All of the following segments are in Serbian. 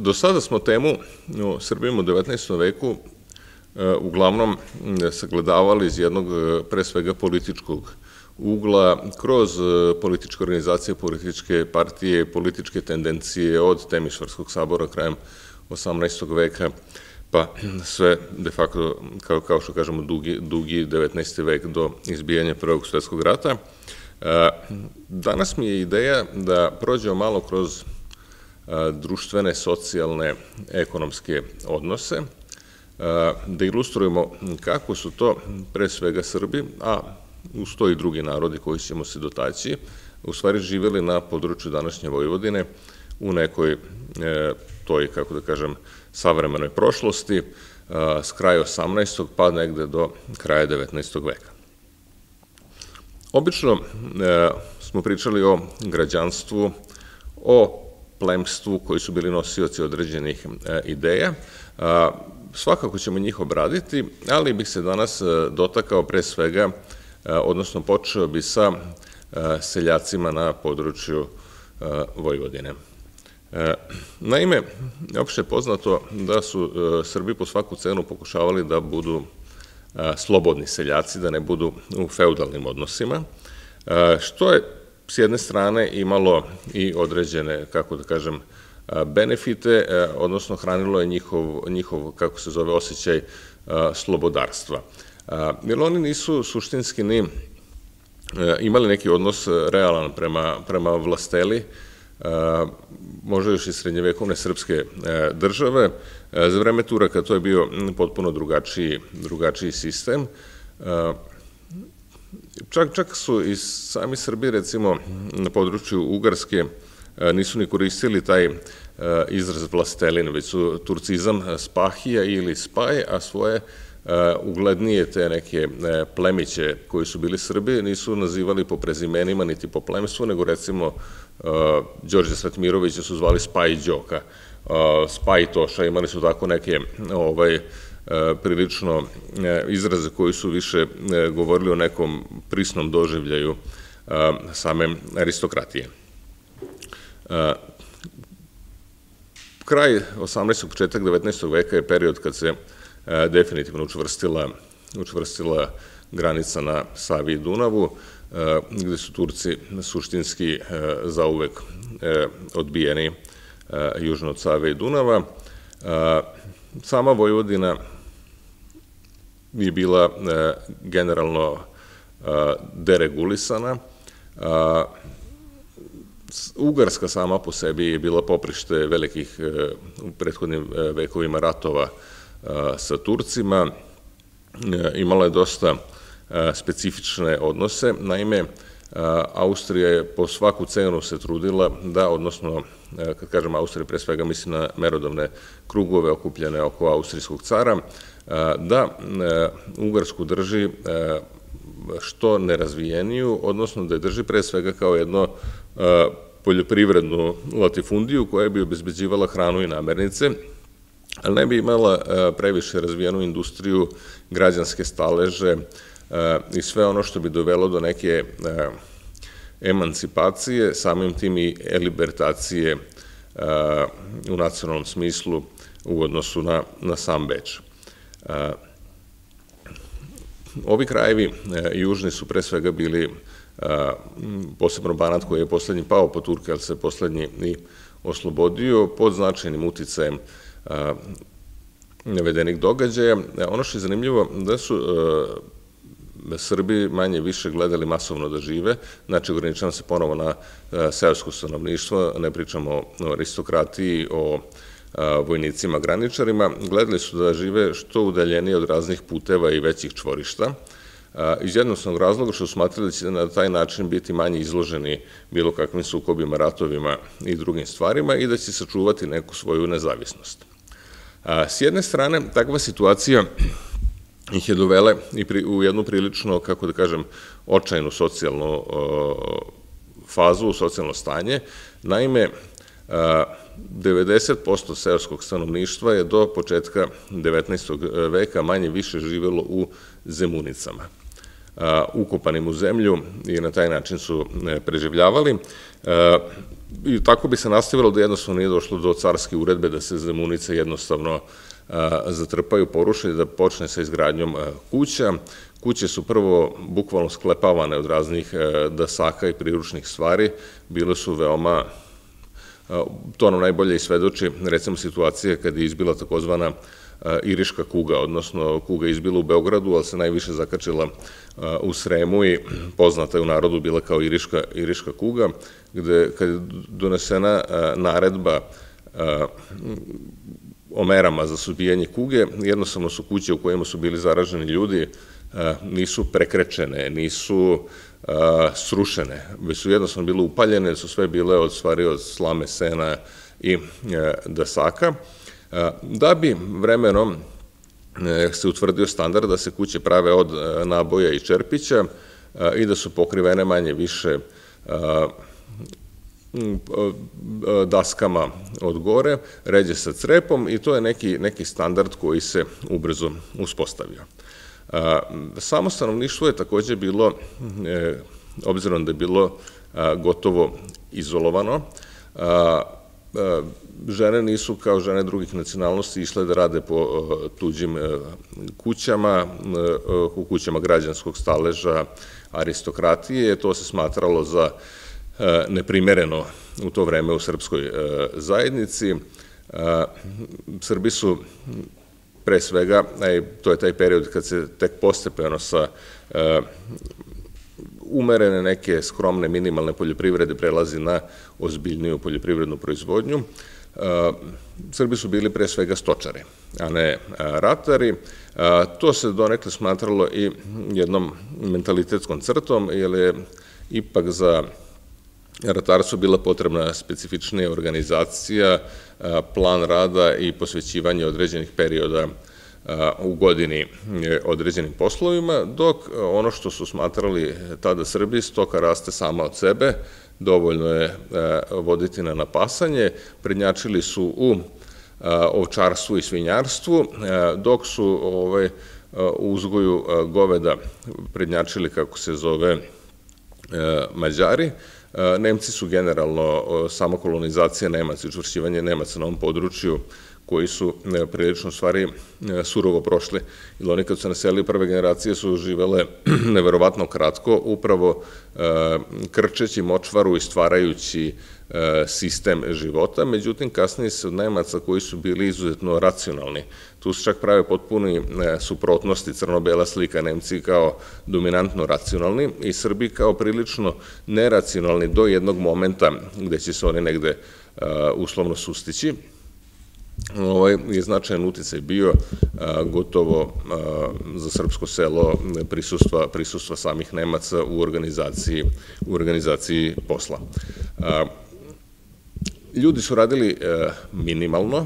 Do sada smo temu o Srbima u 19. veku uglavnom sagledavali iz jednog, pre svega, političkog ugla, kroz političke organizacije, političke partije, političke tendencije od Temišvarskog sabora krajem 18. veka, pa sve de facto, kao što kažemo, dugi 19. vek do izbijanja Prvog svjetskog rata. Danas mi je ideja da prođemo malo kroz društvene, socijalne, ekonomske odnose, da ilustrujemo kako su to, pre svega Srbi, a uz to i drugi narodi koji ćemo se dotaći, u stvari živjeli na području današnje Vojvodine u nekoj toj, kako da kažem, savremenoj prošlosti, s kraja 18. pa negde do kraja 19. veka. Obično smo pričali o građanstvu, o plemstvu koji su bili nosioci određenih ideja. Svakako ćemo njih obraditi, ali bih se danas dotakao pre svega, odnosno počeo bi sa seljacima na području Vojvodine. Naime, opšte je poznato da su Srbi po svaku cenu pokušavali da budu slobodni seljaci, da ne budu u feudalnim odnosima, što je s jedne strane imalo i određene, kako da kažem, benefite, odnosno hranilo je njihov, kako se zove, osjećaj slobodarstva. Jer oni nisu suštinski ni imali neki odnos realan prema vlasteli, možda još i srednjevekovne srpske države. Za vreme Turaka to je bio potpuno drugačiji sistem. Čak su i sami Srbi, recimo, na području Ugarske nisu ni koristili taj izraz vlastelin, već su turcizam spahija ili spaj, a svoje uglednije te neke plemiće koji su bili Srbi nisu nazivali po prezimenima niti po plemstvu, nego recimo Đorđe Svetmirovića su zvali Spaj Đoka, Spaj Toša, imali su tako neke prilično izraze koji su više govorili o nekom prisnom doživljaju same aristokratije. Kraj 18. početak 19. veka je period kad se definitivno učvrstila granica na Savi i Dunavu, gde su Turci suštinski zauvek odbijeni južno od Save i Dunava. Sama Vojvodina je bila generalno deregulisana. Ugarska sama po sebi je bila poprište velikih u prethodnim vekovima ratova sa Turcima. Imala je dosta specifične odnose. Naime, Austrija je po svaku cenu se trudila da, odnosno, kad kažem Austrija, pre svega mislim na merodavne krugove okupljene oko austrijskog cara, da Ugarsku drži što nerazvijeniju, odnosno da je drži pre svega kao jedno poljoprivrednu latifundiju koja bi obezbeđivala hranu i namirnice, ali ne bi imala previše razvijenu industriju, građanske staleže i sve ono što bi dovelo do neke emancipacije, samim tim i elibertacije u nacionalnom smislu u odnosu na sam Beč. Ovi krajevi južni su pre svega bili, posebno Banat koji je poslednji pao po Turke, ali se poslednji i oslobodio, pod značajnim uticajem navedenih događaja. Ono što je zanimljivo da su Srbi manje više gledali masovno da žive, znači ograničavam se ponovo na seosko stanovništvo, ne pričamo o aristokratiji, o vojnicima, graničarima, gledali su da žive što udaljenije od raznih puteva i većih čvorišta, iz jednostavnog razloga što smatrali da će na taj način biti manje izloženi bilo kakvim sukobima, ratovima i drugim stvarima i da će sačuvati neku svoju nezavisnost. S jedne strane, takva situacija ih je dovele u jednu prilično, kako da kažem, očajnu socijalnu fazu, socijalno stanje. Naime, 90% seoskog stanovništva je do početka 19. veka manje više živelo u zemunicama, ukopanim u zemlju i na taj način su preživljavali. I tako bi se nastavilo da jednostavno nije došlo do carske uredbe da se Zemunice jednostavno zatrpaju, poruše, da počne sa izgradnjom kuća. Kuće su prvo bukvalno sklepavane od raznih dasaka i priručnih stvari, bile su veoma, to nam najbolje i svedoči, recimo situacija kada je izbila takozvana iriška kuga, odnosno kuga izbila u Beogradu, ali se najviše zakačila u Sremu i poznata je u narodu bila kao iriška kuga, gde kad je donesena naredba o merama za suzbijanje kuge, jednostavno su kuće u kojima su bili zaraženi ljudi nisu prekrečene, nisu srušene, već su jednostavno bile upaljene, su sve bile od stvari od slame, sena i dasaka, da bi vremenom se utvrdio standard da se kuće prave od naboja i čerpića i da su pokrivene manje više daskama od gore, ređe sa crepom i to je neki standard koji se ubrzo uspostavio. Samo stanovništvo je takođe bilo, obzirom da je bilo gotovo izolovano, žene nisu kao žene drugih nacionalnosti išle da rade po tuđim kućama, u kućama građanskog staleža, aristokratije, to se smatralo za neprimereno u to vreme u srpskoj zajednici. Srbi su pre svega, to je taj period kad se tek postepeno sa umerene neke skromne minimalne poljoprivrede prelazi na ozbiljniju poljoprivrednu proizvodnju. Srbi su bili pre svega stočari, a ne ratari. To se donekle smatralo i jednom mentalitetskom crtom, jer je ipak za ratarstvo bila potrebna specifičnija organizacija, plan rada i posvećivanje određenih perioda u godini određenim poslovima, dok ono što su smatrali tada Srbi, stoka raste sama od sebe, dovoljno je voditi na napasanje, prednjačili su u ovčarstvu i svinjarstvu, dok su u uzgoju goveda prednjačili, kako se zove, Mađari. Nemci su generalno, sama kolonizacija Nemaca i učvršćivanje Nemaca na ovom području, koji su prilično stvari surovo prošli. Ili oni kad su naselili prve generacije su živele neverovatno kratko, upravo krčeći močvaru i stvarajući sistem života. Međutim, kasnije se od Nemaca koji su bili izuzetno racionalni. Tu se čak prave potpuni suprotnosti, crno-bela slika, Nemci kao dominantno racionalni i Srbi kao prilično neracionalni do jednog momenta gde će se oni negde uslovno sustići. Je značajan uticaj bio gotovo za srpsko selo prisustva samih Nemaca u organizaciji posla. Ljudi su radili minimalno,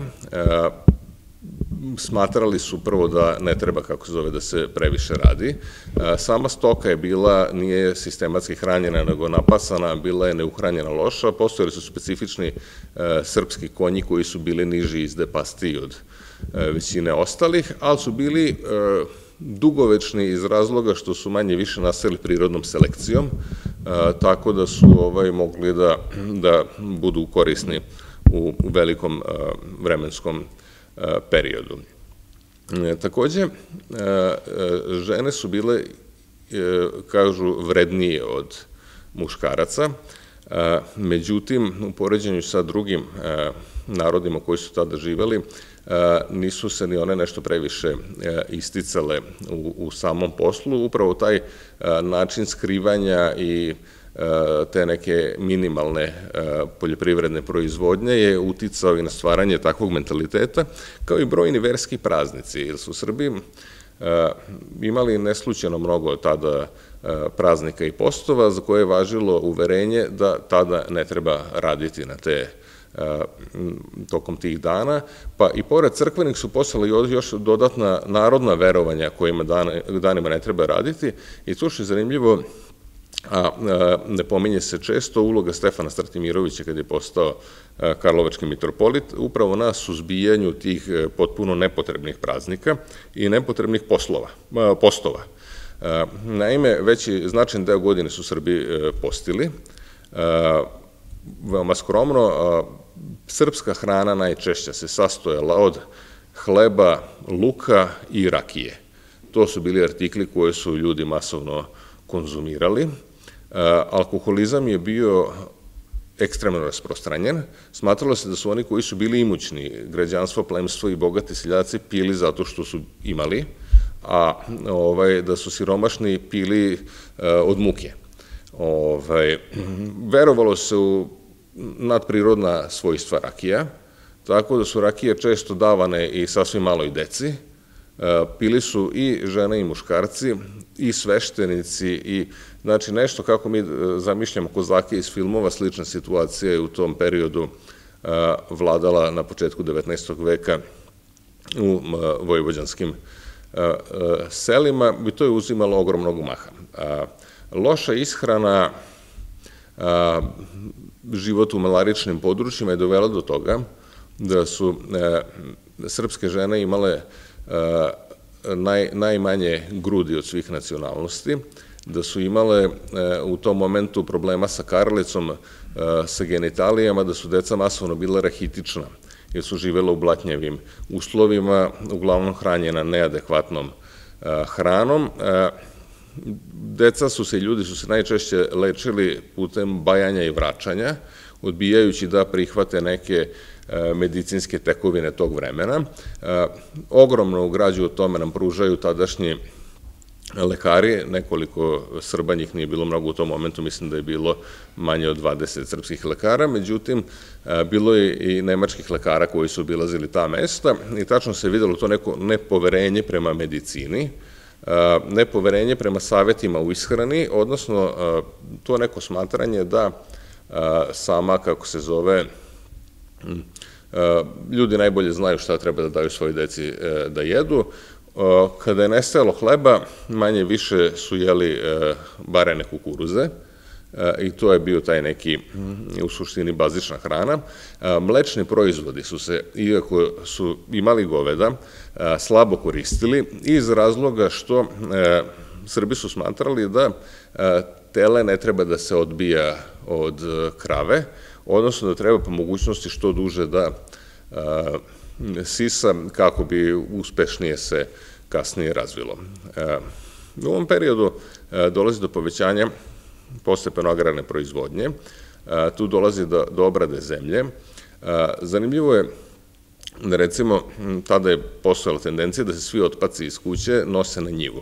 smatrali su prvo da ne treba, kako se zove, da se previše radi. Sama stoka je bila, nije sistematski hranjena, nego napasana, bila je neuhranjena loša, postojali su specifični srpski konji koji su bili niži iz depastiji od većine ostalih, ali su bili dugovečni iz razloga što su manje više nastali prirodnom selekcijom, tako da su mogli da budu korisni u velikom vremenskom periodu. Takođe, žene su bile, kažu, vrednije od muškaraca, međutim, u poređenju sa drugim narodima koji su tada živeli, nisu se ni one nešto previše isticale u samom poslu. Upravo taj način skrivanja i te neke minimalne poljoprivredne proizvodnje je uticao i na stvaranje takvog mentaliteta, kao i brojni verski praznici, jer su Srbi imali neslučajno mnogo tada praznika i postova za koje je važilo uverenje da tada ne treba raditi na te tokom tih dana, pa i pored crkvenih su poslali još dodatna narodna verovanja kojima danima ne treba raditi i to što je zanimljivo, a ne pominje se često, uloga Stefana Stratimirovića kada je postao karlovački mitropolit, upravo na suzbijanju tih potpuno nepotrebnih praznika i nepotrebnih postova. Naime, veći značajan deo godine su Srbi postili, veoma skromno. Srpska hrana najčešće se sastojala od hleba, luka i rakije. To su bili artikli koje su ljudi masovno konzumirali. Alkoholizam je bio ekstremno rasprostranjen. Smatralo se da su oni koji su bili imućni, građanstvo, plemstvo i bogati seljaci, pili zato što su imali, a da su siromašni pili od muke. Verovalo se u nadprirodna svojstva rakija, tako da su rakije često davane i sasvim maloj deci. Pili su i žene i muškarci, i sveštenici, i znači nešto kako mi zamišljamo kozake iz filmova, slična situacija je u tom periodu vladala na početku 19. veka u vojvođanskim selima i to je uzimalo ogromnog maha. Loša ishrana, život u malaričnim područjima je dovela do toga da su srpske žene imale najmanje grudi od svih nacionalnosti, da su imale u tom momentu problema sa karlicom, sa genitalijama, da su deca masovno bila rahitična, jer su živela u blatnjevim uslovima, uglavnom hranjena neadekvatnom hranom. Deca su se i ljudi su se najčešće lečili putem bajanja i vraćanja, odbijajući da prihvate neke medicinske tekovine tog vremena. Ogromno građu o tome nam pružaju tadašnji lekari, nekoliko Srba, njih nije bilo mnogo u tom momentu, mislim da je bilo manje od 20 srpskih lekara, međutim, bilo je i nemačkih lekara koji su obilazili ta mesta i tačno se videlo to neko nepoverenje prema medicini, nepoverenje prema savjetima u ishrani, odnosno to neko smatranje da sama, kako se zove, ljudi najbolje znaju šta treba da daju svoj deci da jedu. Kada je nestajalo hleba, manje više su jeli barene kukuruze i to je bio taj neki, u suštini, bazična hrana. Mlečni proizvodi su se, iako su imali goveda, slabo koristili iz razloga što Srbi su smatrali da tele ne treba da se odbija od krave, odnosno da treba po mogućnosti što duže da sisa kako bi uspešnije se kasnije razvilo. U ovom periodu dolazi do povećanja postepeno agrarne proizvodnje, tu dolazi do obrade zemlje. Zanimljivo je da, recimo, tada je postojala tendencija da se svi otpaci iz kuće nose na njivu.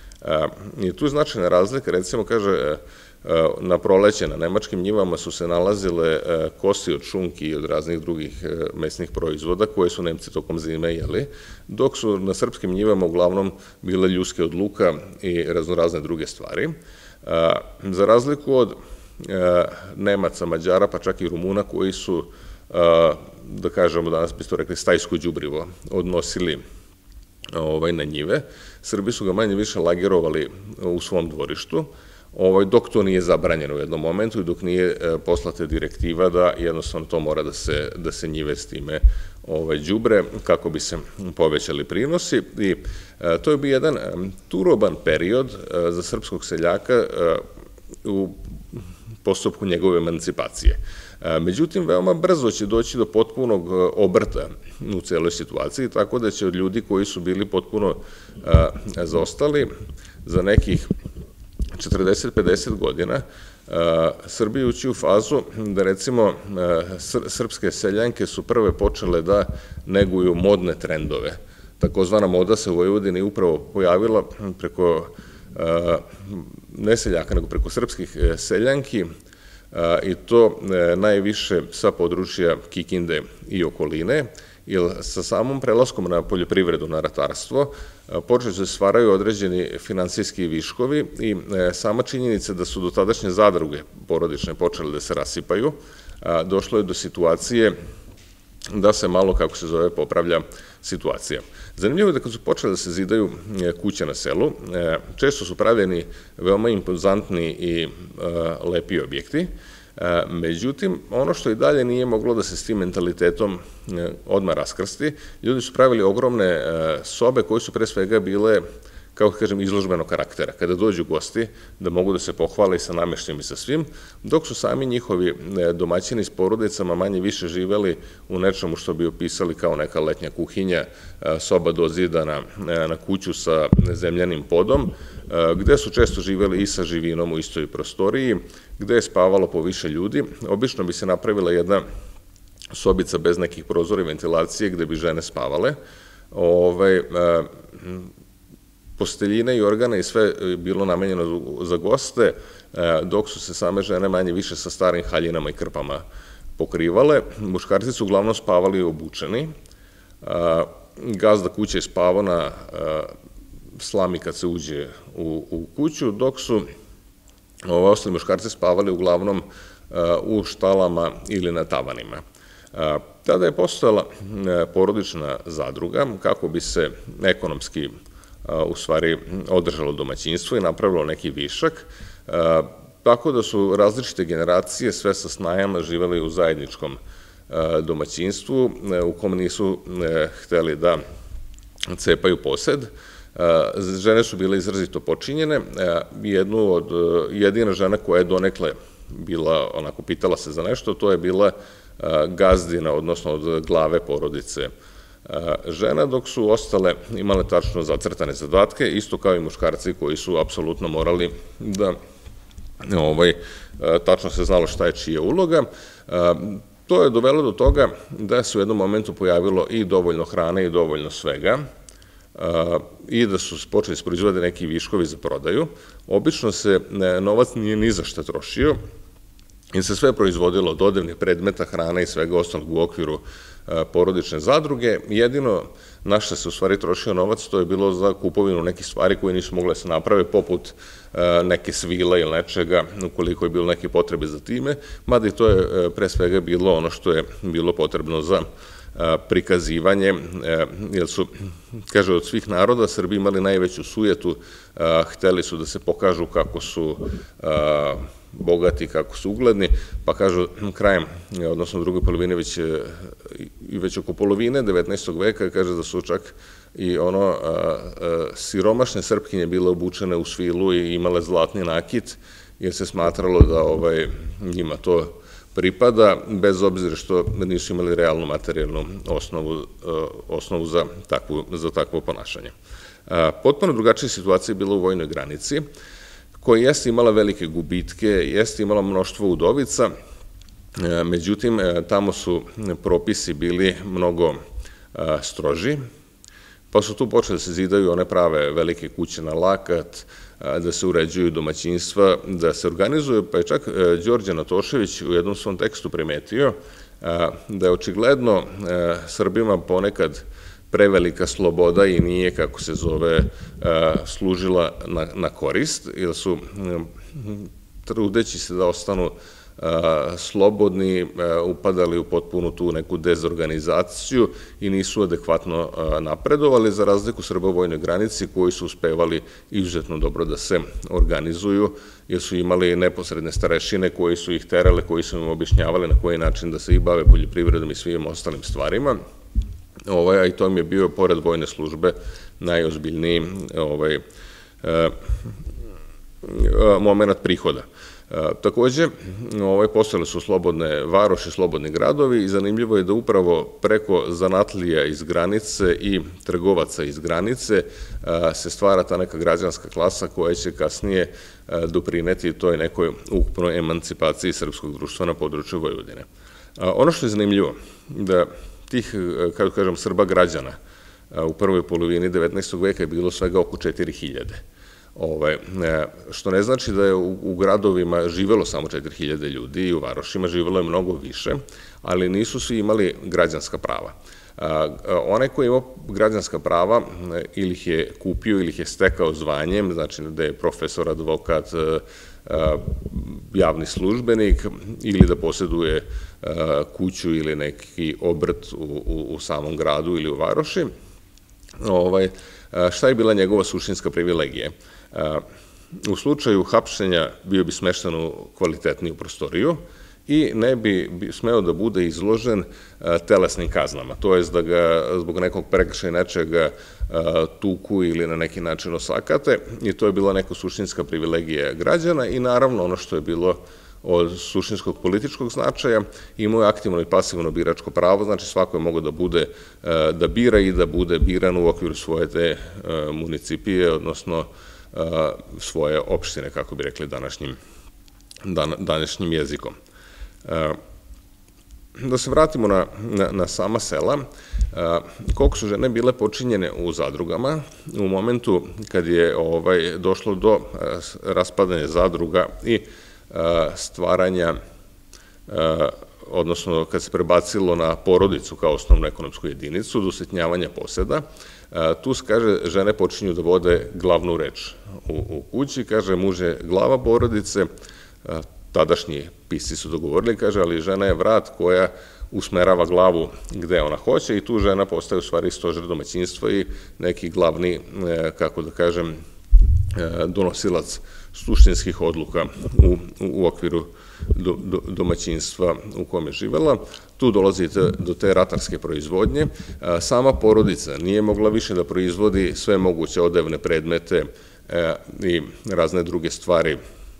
I tu je značajna razlika, recimo, kaže, na proleće na nemačkim njivama su se nalazile kosti od šunki i od raznih drugih mesnih proizvoda koje su Nemci tokom zime jeli, dok su na srpskim njivama uglavnom bile ljuske od luka i raznorazne druge stvari. Za razliku od Nemaca, Mađara, pa čak i Rumuna koji su, da kažemo, danas bi to rekli, stajsko đubrivo odnosili na njive, Srbi su ga manje više lagerovali u svom dvorištu, dok to nije zabranjeno u jednom momentu i dok nije poslata direktiva da jednostavno to mora da se njive s time đubre kako bi se povećali prinosi. I to je bio jedan turoban period za srpskog seljaka u postupku njegove emancipacije. Međutim, veoma brzo će doći do potpunog obrta u celoj situaciji, tako da će od ljudi koji su bili potpuno zaostali za nekih 40-50 godina Srbija ući u fazu da, recimo, srpske seljanke su prve počele da neguju modne trendove. Takozvana moda se u Vojvodini upravo pojavila preko, ne seljaka, nego preko srpskih seljanki, i to najviše sa područja Kikinde i okoline, jer sa samom prelaskom na poljoprivredu, na ratarstvo, počeli se stvaraju određeni finansijski viškovi i sama činjenica da su do tadašnje zadruge porodične počele da se rasipaju, došlo je do situacije da se malo, kako se zove, popravlja situacija. Zanimljivo je da kad su počele da se zidaju kuće na selu, često su pravljeni veoma impozantni i lepi objekti, međutim, ono što i dalje nije moglo da se s tim mentalitetom odmah raskrsti, ljudi su pravili ogromne sobe koje su pre svega bile kako kažem, izložbenog karaktera. Kada dođu gosti, da mogu da se pohvale i sa nameštajem i sa svim, dok su sami njihovi domaćini s porodicama manje više živeli u nečemu što bi opisali kao neka letnja kuhinja, soba dozidana na kuću sa zemljanim podom, gde su često živeli i sa živinom u istoj prostoriji, gde je spavalo po više ljudi. Obično bi se napravila jedna sobica bez nekih prozora i ventilacije gde bi žene spavale. Posteljine i organe i sve bilo namenjeno za goste, dok su se same žene manje više sa starim haljinama i krpama pokrivale. Muškarci su uglavnom spavali obučeni. Gazda kuće je spavao na slami kad se uđe u kuću, dok su ostali muškarci spavali uglavnom u štalama ili na tavanima. Tada je postojala porodična zadruga kako bi se ekonomski u stvari održalo domaćinstvo i napravilo neki višak, tako da su različite generacije sve sa snajama živeli u zajedničkom domaćinstvu u kom nisu hteli da cepaju posed. Žene su bile izrazito počinjene. Jedina žena koja je donekle bila, onako, pitala se za nešto, to je bila gazdina, odnosno od glave porodice žena, dok su ostale imale tačno zacrtane zadatke, isto kao i muškarci koji su apsolutno morali da tačno se znalo šta je čija uloga. To je dovelo do toga da se u jednom momentu pojavilo i dovoljno hrane i dovoljno svega i da su počeli da proizvode neki viškovi za prodaju. Obično se novac nije ni za šta trošio i se sve proizvodilo od odevnih predmeta, hrana i svega ostalog u okviru porodične zadruge. Jedino na šta se u stvari trošio novac, to je bilo za kupovinu nekih stvari koje nisu mogle da se naprave, poput neke svile ili nečega, ukoliko je bilo neke potrebe za time, mada i to je pre svega bilo ono što je bilo potrebno za prikazivanje, jer su, kaže, od svih naroda Srbi imali najveću sujetu, hteli su da se pokažu kako su bogati, kako su ugledni, pa kažu krajem, odnosno u drugoj polovini, već oko polovine 19. veka, kaže da su čak i siromašne Srpkinje bile obučene u svilu i imale zlatni nakit, jer se smatralo da njima to pripada, bez obzira što nisu imali realnu materijalnu osnovu za takvo ponašanje. Potpuno drugačija situacija je bila u vojnoj granici, koja jeste imala velike gubitke, jeste imala mnoštvo udovica, međutim, tamo su propisi bili mnogo stroži, pa su tu počeli da se zidaju one prave velike kuće na lakat, da se uređuju domaćinstva, da se organizuju, pa je čak Đorđe Natošević u jednom svom tekstu primetio da je očigledno Srbima ponekad prevelika sloboda i nije, kako se zove, služila na korist, jer su, trudeći se da ostanu slobodni, upadali u potpunu tu neku dezorganizaciju i nisu adekvatno napredovali, za razliku Srba u vojnoj granici, koji su uspevali izuzetno dobro da se organizuju, jer su imali neposredne starešine koji su ih terale, koji su im objašnjavali na koji način da se i bave poljoprivredom i svim ostalim stvarima. A i to im je bio, pored vojne službe, najozbiljniji moment prihoda. Takođe, postojale su slobodne varoši, slobodni gradovi i zanimljivo je da upravo preko zanatlija iz granice i trgovaca iz granice se stvara ta neka građanska klasa koja će kasnije doprineti toj nekoj ukupnoj emancipaciji srpskog društva na području Vojvodine. Ono što je zanimljivo, da tih, kako kažem, Srba građana u prvoj polovini 19. veka je bilo svega oko 4000. Što ne znači da je u gradovima živelo samo 4000 ljudi i u varošima živelo je mnogo više, ali nisu svi imali građanska prava. Onaj koji je imao građanska prava ili ih je kupio ili ih je stekao zvanjem, znači da je profesor, advokat, javni službenik ili da posjeduje kuću ili neki obrt u samom gradu ili u varoši, šta je bila njegova suštinska privilegija? U slučaju hapšenja bio bi smešten u kvalitetniju prostoriju i ne bi smeo da bude izložen telesnim kaznama, to jest da ga zbog nekog prekršaja nečega tuku ili na neki način osakate, i to je bila neka suštinska privilegija građana. I naravno ono što je bilo od suštinskog političkog značaja, imao je aktivno i pasivno biračko pravo, znači svako je mogao da bira i da bude biran u okviru svoje te municipije, odnosno svoje opštine, kako bi rekli današnjim jezikom. Da se vratimo na sama sela, koliko su žene bile počinjene u zadrugama, u momentu kad je došlo do raspadanja zadruga i stvaranja, odnosno kad se prebacilo na porodicu kao osnovnu ekonomsku jedinicu, do usitnjavanja poseda, tu se kaže žene počinju da vode glavnu reč u kući, kaže muž je glava porodice, tadašnji pisci su dogovorili, kaže, ali žena je vrat koja usmerava glavu gde ona hoće i tu žena postaje u stvari stožer domaćinstva i neki glavni, kako da kažem, donosilac suštinskih odluka u okviru domaćinstva u kome je živela. Tu dolazite do te ratarske proizvodnje. Sama porodica nije mogla više da proizvodi sve moguće odevne predmete i razne druge stvari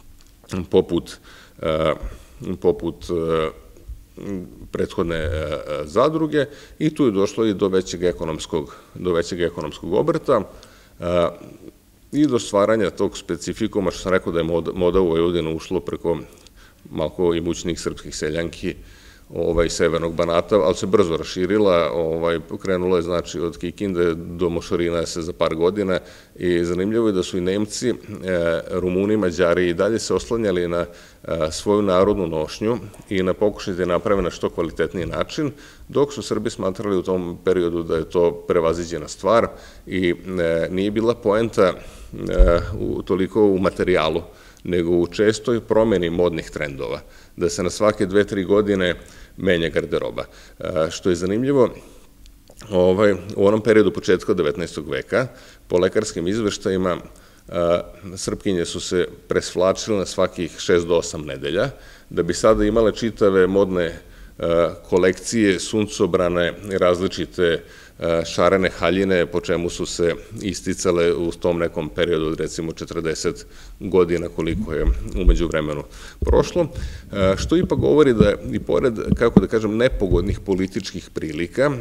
poput prethodne zadruge, i tu je došlo i do većeg ekonomskog obrta i do stvaranja tog specifikuma, što sam rekao da je moda u Vojvodinu ušlo preko malko imućnih srpskih seljanki severnog Banata, ali se brzo raširila, krenulo je znači od Kikinde do Mošorina se za par godina, i zanimljivo je da su i Nemci, Rumuni, Mađari i dalje se oslanjali na svoju narodnu nošnju i na pokušaj da je naprave na što kvalitetniji način, dok su Srbi smatrali u tom periodu da je to prevaziđena stvar i nije bila poenta toliko u materijalu, nego u čestoj promeni modnih trendova, da se na svake 2-3 godine menja garderoba. Što je zanimljivo, u onom periodu početka 19. veka, po lekarskim izveštajima, Srpkinje su se presvlačile na svakih 6 do 8 nedelja, da bi sada imale čitave modne kolekcije, suncobrane, različite šarene haljine, po čemu su se isticale u tom nekom periodu od recimo 40 godina koliko je umeđu vremenu prošlo, što ipak govori da i pored, kako da kažem, nepogodnih političkih prilika,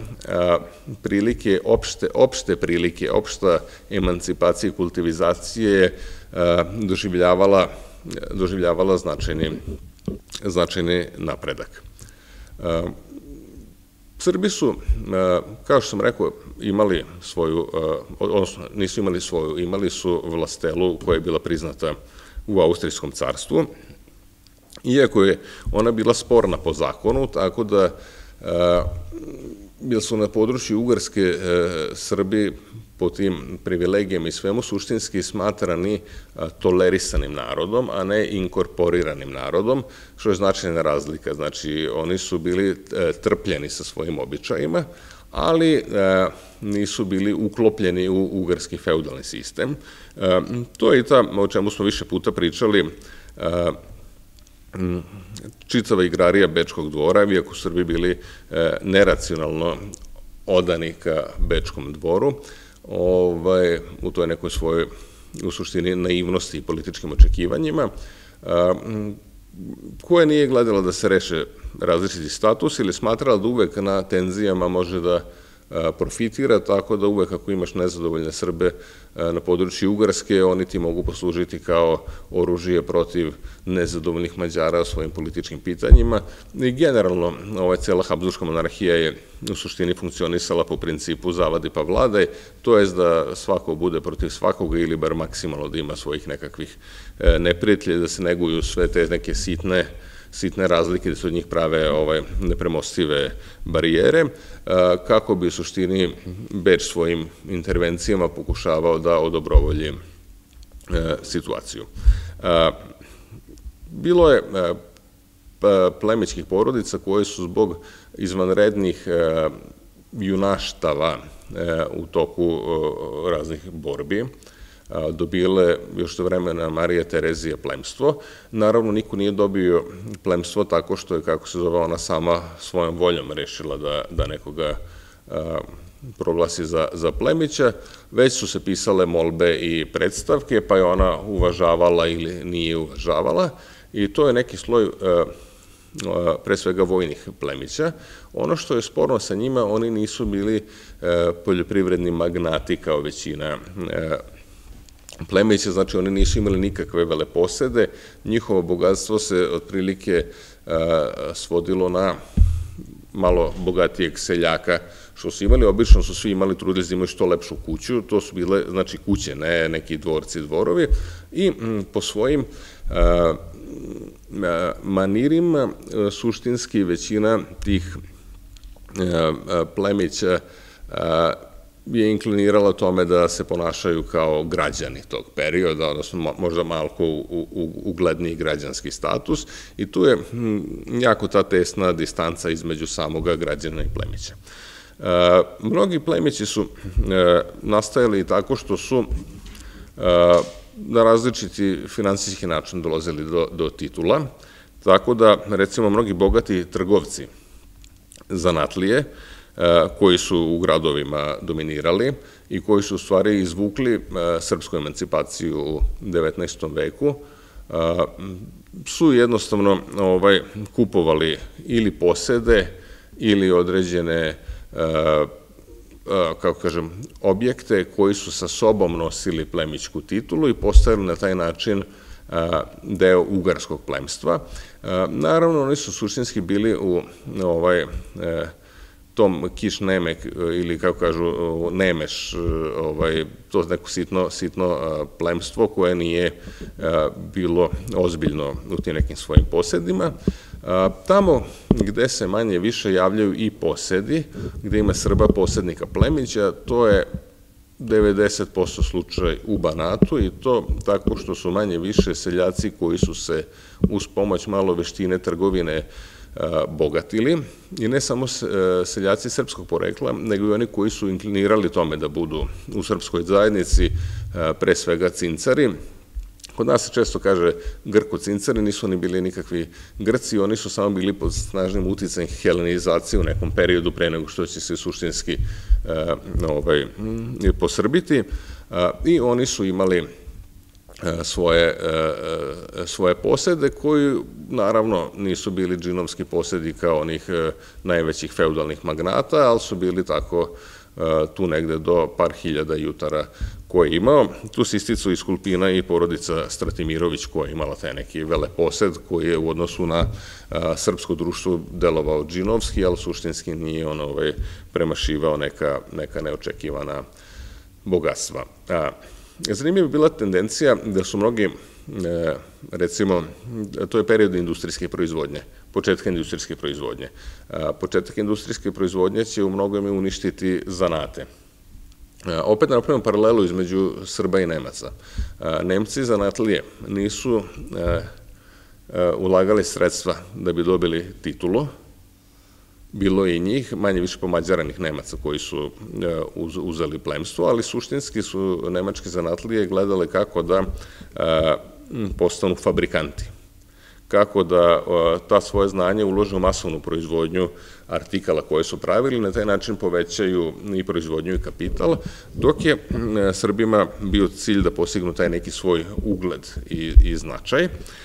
opšte prilike, opšta emancipacija i kultivizacija je doživljavala značajni napredak. Srbi su, kao što sam rekao, imali svoju, odnosno nisu imali svoju, imali su vlastelu koja je bila priznata u Austrijskom carstvu, iako je ona bila sporna po zakonu, tako da jer su na području Ugarske Srbi po tim privilegijama i svemu suštinski smatrani tolerisanim narodom, a ne inkorporiranim narodom, što je značajna razlika. Znači, oni su bili trpljeni sa svojim običajima, ali nisu bili uklopljeni u ugarski feudalni sistem. To je i ta, o čemu smo više puta pričali, čitava igrarija Bečkog dvora, iako su Srbi bili neracionalno odani ka Bečkom dvoru, u toj nekoj svojoj, u suštini, naivnosti i političkim očekivanjima, koja nije gledala da se reše različiti status ili smatrala da uvek na tenzijama može da profitira, tako da uvek ako imaš nezadovoljne Srbe na području Ugarske, oni ti mogu poslužiti kao oružje protiv nezadovoljnih Mađara o svojim političkim pitanjima. I generalno, cela Habsburška monarhija je u suštini funkcionisala po principu zavadi pa vladaj, to jest da svako bude protiv svakoga ili bar maksimalno da ima svojih nekakvih neprijatelja, da se neguju sve te neke sitne razlike, da se od njih prave nepremostive barijere, kako bi u suštini Beč svojim intervencijama pokušavao da odobrovolji situaciju. Bilo je plemićkih porodica koje su zbog izvanrednih junaštava u toku raznih borbi dobile još do vremena Marije Terezije plemstvo. Naravno, niko nije dobio plemstvo tako što je, kako se zove, ona sama svojom voljom rešila da nekoga proglasi za plemića, već su se pisale molbe i predstavke, pa je ona uvažavala ili nije uvažavala, i to je neki sloj pre svega vojnih plemića. Ono što je sporno sa njima, oni nisu bili poljoprivredni magnati kao većina plemića, znači oni nisu imali nikakve veleposede, njihovo bogatstvo se otprilike svodilo na malo bogatijeg seljaka što su imali. Obično su svi imali, trudili da imaju što lepšu kuću, to su bile, znači, kuće, ne neki dvorci, dvorovi, i po svojim manirima suštinski većina tih plemića je inklinirala tome da se ponašaju kao građani tog perioda, odnosno možda malo ugledniji građanski status, i tu je jako ta tesna distanca između samoga građana i plemića. Mnogi plemići su nastajali tako što su na različiti finansijski način dolazili do titula, tako da, recimo, mnogi bogati trgovci zanatlije, koji su u gradovima dominirali i koji su u stvari izvukli srpsku emancipaciju u 19. veku, su jednostavno kupovali ili posede ili određene, kako kažem, objekte koji su sa sobom nosili plemićku titulu i postajali na taj način deo ugarskog plemstva. Naravno, oni su suštinski bili u tom kiš nemek, ili kako kažu nemeš, to neko sitno plemstvo koje nije bilo ozbiljno u tim nekim svojim posedima. Tamo gde se manje više javljaju i posedi, gde ima Srba posednika plemića, to je 90% slučaj u Banatu, i to tako što su manje više seljaci koji su se uz pomoć malo veštine trgovine bogatili, i ne samo seljaci srpskog porekla, nego i oni koji su inklinirali tome da budu u srpskoj zajednici, pre svega cincari. Kod nas se često kaže Grko-cincari, nisu oni bili nikakvi Grci, oni su samo bili pod snažnim uticajem helenizacije u nekom periodu pre nego što će se suštinski posrbiti, i oni su imali svoje posede koji, naravno, nisu bili džinovski posedi kao onih najvećih feudalnih magnata, ali su bili tako tu negde do par hiljada jutara koje je imao. Tu se isticao i Skulpina i porodica Stratimirović koja je imala taj neki veleposed koji je u odnosu na srpsko društvo delovao džinovski, ali suštinski nije premašivao neka neočekivana bogatstva. Zanimljiva je bila tendencija da su mnogi, recimo, to je period industrijske proizvodnje, početka industrijske proizvodnje. Početak industrijske proizvodnje će u mnogome uništiti zanate. Opet napravimo paralelu između Srba i Nemaca. Nemci zanatlije nisu ulagali sredstva da bi dobili titulu, bilo je i njih, manje više pomađaranih Nemaca koji su uzeli plemstvo, ali suštinski su nemačke zanatlije gledale kako da postanu fabrikanti, kako da ta svoje znanje ulože u masovnu proizvodnju artikala koje su pravili, na taj način povećaju i proizvodnju i kapital, dok je Srbima bio cilj da postignu taj neki svoj ugled i značaj.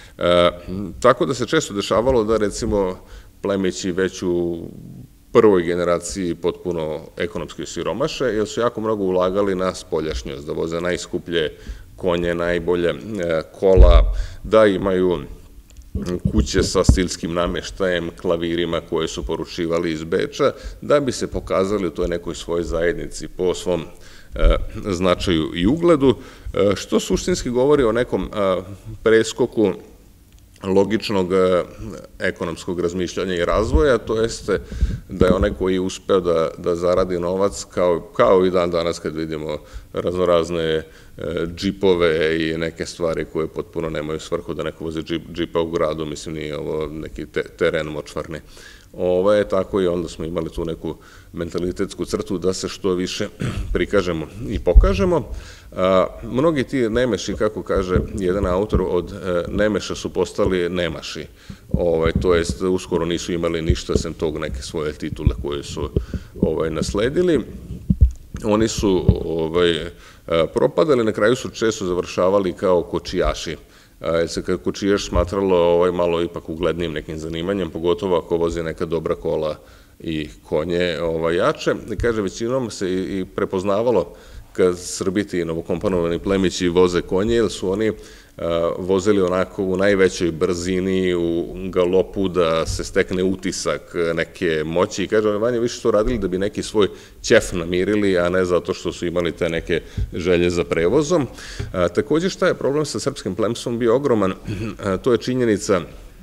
Tako da se često dešavalo da, recimo, plemići već u prvoj generaciji potpuno ekonomski siromaše, jer su jako mnogo ulagali na spoljašnjost, da voze najskuplje konje, najbolje kola, da imaju kuće sa stilskim nameštajem, klavirima koje su poručivali iz Beča, da bi se pokazali u toj nekoj svojoj zajednici po svom značaju i ugledu, što suštinski govori o nekom preskoku logičnog ekonomskog razmišljanja i razvoja, to jeste da je onaj koji je uspeo da zaradi novac, kao i dan danas kad vidimo raznorazne džipove i neke stvari koje potpuno nemaju svrhu da neko voze džipa u gradu, mislim nije ovo neki teren močvarni tako i onda smo imali tu neku mentalitetsku crtu da se što više prikažemo i pokažemo. Mnogi ti nemeši, kako kaže jedan autor, od nemeša su postali nemaši, to jest uskoro nisu imali ništa sem tog neke svoje titule koje su nasledili. Oni su propadali, na kraju su često završavali kao kočijaši. Jer se kao kočijaš smatralo malo ipak uglednijim nekim zanimanjem, pogotovo ako vozi neka dobra kola i konje jače. Kaže, većinom se i prepoznavalo kad Srbiti i novokomponovani plemići voze konje, jer su oni vozili onako u najvećoj brzini, u galopu, da se stekne utisak neke moći. I kaže, oni manje više su radili da bi neki svoj ćef namirili, a ne zato što su imali te neke želje za prevozom. Takođe, šta je problem sa srpskim plemstvom bio ogroman, to je činjenica,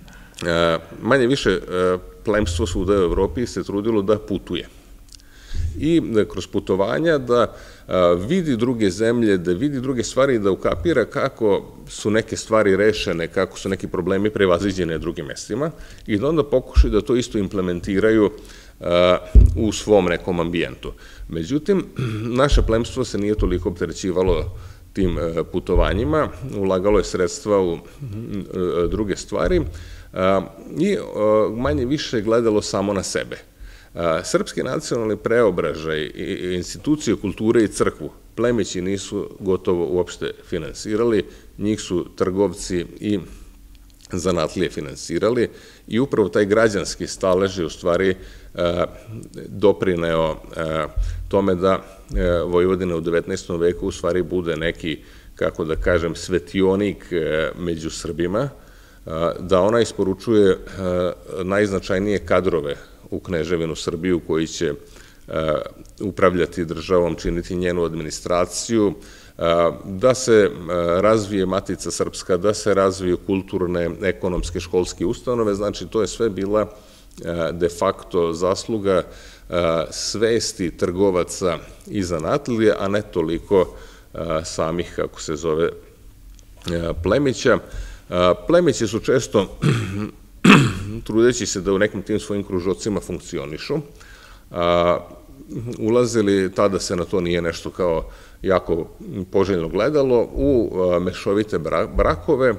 manje više plemstvo svuda u Evropi se trudilo da putuje. I kroz putovanja da vidi druge zemlje, da vidi druge stvari i da ukapira kako su neke stvari rešene, kako su neki problemi prevaziđeni na drugim mestima i da onda pokušaju da to isto implementiraju u svom nekom ambijentu. Međutim, naše plemstvo se nije toliko opterećivalo tim putovanjima, ulagalo je sredstva u druge stvari i manje više gledalo samo na sebe. Srpski nacionalni preobražaj i institucije kulture i crkvu plemići nisu gotovo uopšte finansirali, njih su trgovci i zanatlije finansirali i upravo taj građanski stalež je u stvari doprineo tome da Vojvodina u 19. veku u stvari bude neki, kako da kažem, svetionik među Srbima, da ona isporučuje najznačajnije kadrove u Kneževinu Srbiju koji će upravljati državom, činiti njenu administraciju, da se razvije Matica Srpska, da se razviju kulturne, ekonomske, školske ustanove, znači to je sve bila de facto zasluga svesti trgovaca i zanatlije, a ne toliko samih, kako se zove, plemića. Plemići su često, trudeći se da u nekim tim svojim kružocima funkcionišu, ulazili, tada se na to nije nešto kao jako poželjno gledalo, u mešovite brakove,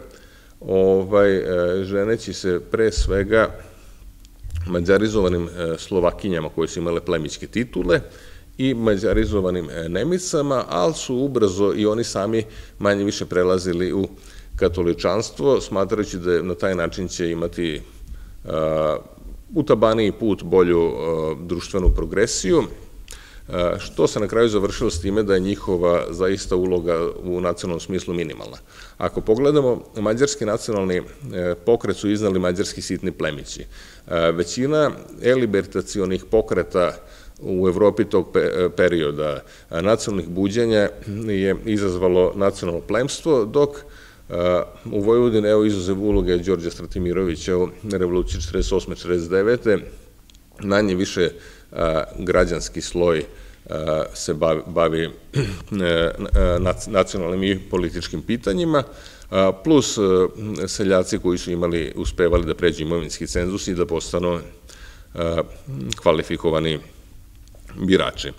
ženeći se pre svega mađarizovanim Slovakinjama koje su imale plemićke titule i mađarizovanim Nemicama, ali su ubrzo i oni sami manje više prelazili u katoličanstvo, smatrajući da na taj način će imati utabaniji put, bolju društvenu progresiju, što se na kraju završilo s time da je njihova zaista uloga u nacionalnom smislu minimalna. Ako pogledamo, mađarski nacionalni pokret su iznali mađarski sitni plemići. Većina elibertacionih pokreta u Evropi tog perioda nacionalnih buđenja je izazvalo nacionalno plemstvo, dok u Vojvodini, evo izuzev uloge Đorđa Stratimirovića u revoluciji 48-49. Manje više građanski sloj se bavi nacionalnim i političkim pitanjima, plus seljaci koji su uspevali da pređu imovinski cenzus i da postanu kvalifikovani birači.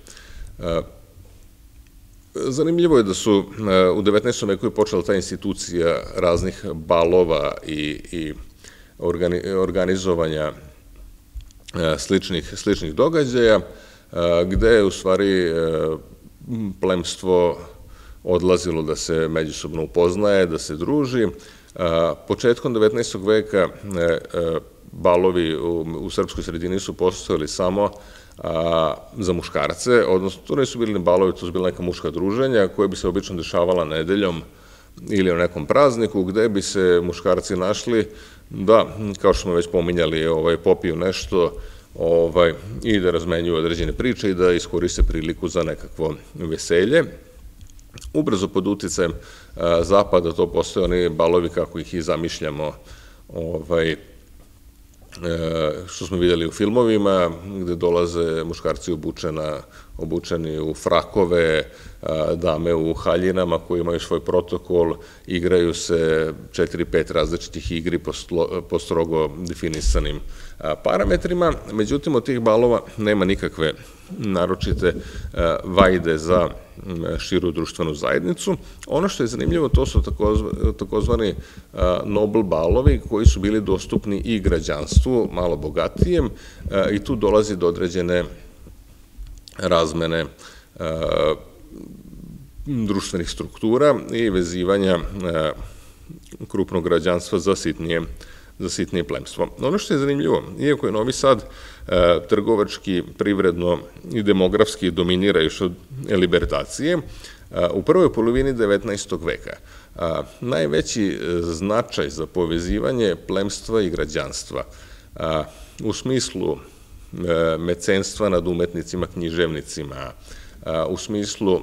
Zanimljivo je da su u 19. veku je počela ta institucija raznih balova i organizovanja sličnih događaja, gde je u stvari plemstvo odlazilo da se međusobno upoznaje, da se druži. Početkom 19. veka balovi u srpskoj sredini su postojali samo za muškarce, odnosno to nisu bili balovi, to su bila neka muška druženja koje bi se obično dešavala nedeljom ili u nekom prazniku, gde bi se muškarci našli da, kao što smo već pominjali, popiju nešto i da razmenjuju određene priče i da iskoriste priliku za nekakvo veselje. Ubrzo pod uticajem Zapada to postoje oni balovi kako ih i zamišljamo, što smo vidjeli u filmovima, gde dolaze muškarci obučena obučeni u frakove, dame u haljinama koji imaju svoj protokol, igraju se 4-5 različitih igri po strogo definisanim parametrima. Međutim, od tih balova nema nikakve naročite vajde za širu društvenu zajednicu. Ono što je zanimljivo, to su takozvani Nobel balovi koji su bili dostupni i građanstvu, malo bogatijem, i tu dolazi do određene razmene društvenih struktura i vezivanja krupnog građanstva za sitnije plemstvo. Ono što je zanimljivo, iako je Novi Sad trgovački, privredno i demografski dominira još od libertacije, u prvoj polovini 19. veka najveći značaj za povezivanje plemstva i građanstva u smislu mecenstva nad umetnicima, književnicima, u smislu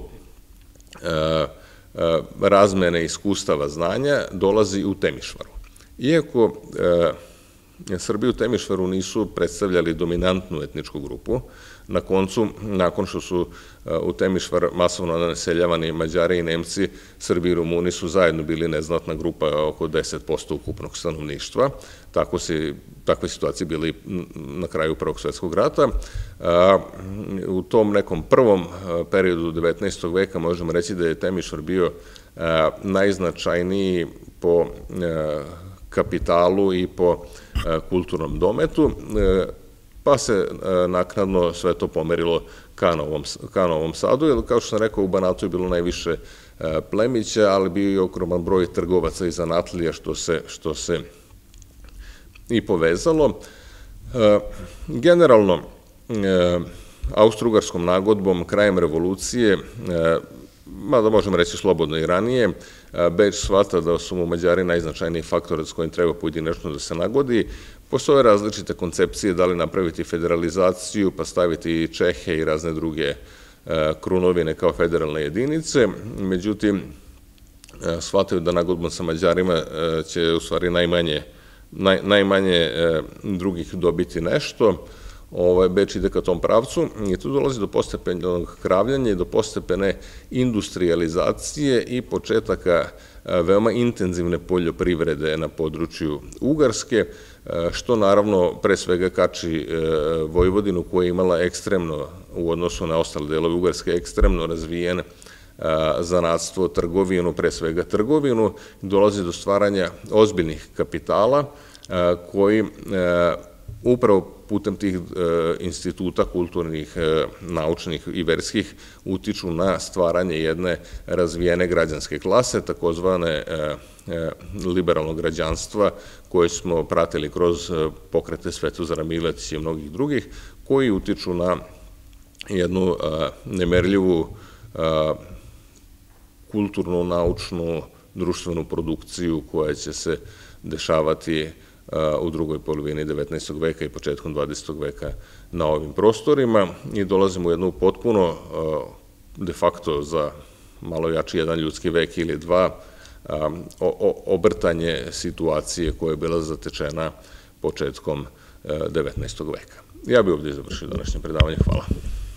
razmene iskustava znanja, dolazi u Temišvaru. Iako Srbi u Temišvaru nisu predstavljali dominantnu etničku grupu, na koncu, nakon što su u Temišvar masovno naseljavani Mađari i Nemci, Srbi i Rumuni su zajedno bili neznatna grupa, oko 10% ukupnog stanovništva. Takve situacije bili na kraju Prvog svjetskog rata. U tom nekom prvom periodu 19. veka možemo reći da je Temišvar bio najznačajniji po kapitalu i po kulturnom dometu, pa se naknadno sve to pomerilo ka Novom Sadu, jer kao što sam rekao, u Banatu je bilo najviše plemića, ali bio i ogroman broj trgovaca i zanatlija, što se i povezalo. Generalno, Austro-Ugarskom nagodbom krajem revolucije, mada možemo reći slobodno i ranije, Beč shvata da su mu Mađari najznačajniji faktor s kojim treba pojedinačno da se nagodi. Postoje različite koncepcije da li napraviti federalizaciju, pa staviti Čehe i razne druge krunovine kao federalne jedinice. Međutim, shvataju da nagodbom sa Mađarima će u stvari najmanje drugih dobiti nešto. Beč ide ka tom pravcu i tu dolazi do postepenog kravljanja i do postepene industrializacije i početaka veoma intenzivne poljoprivrede na području Ugarske, što naravno pre svega kači Vojvodinu koja je imala ekstremno, u odnosu na ostale delove Ugarske, ekstremno razvijen zanatstvo, trgovinu, pre svega trgovinu, dolazi do stvaranja ozbiljnih kapitala koji upravo putem tih instituta kulturnih, naučnih i verskih utiču na stvaranje jedne razvijene građanske klase, takozvane liberalnog građanstva, koje smo pratili kroz pokrete Svetozara Miletića i mnogih drugih, koji utiču na jednu nemerljivu kulturnu, naučnu, društvenu produkciju koja će se dešavati u drugoj polovini 19. veka i početkom 20. veka na ovim prostorima i dolazimo u jednu potpuno, de facto za malo jači jedan ljudski vek ili dva, obrtanje situacije koja je bila zatečena početkom 19. veka. Ja bih ovdje završio današnje predavanje. Hvala.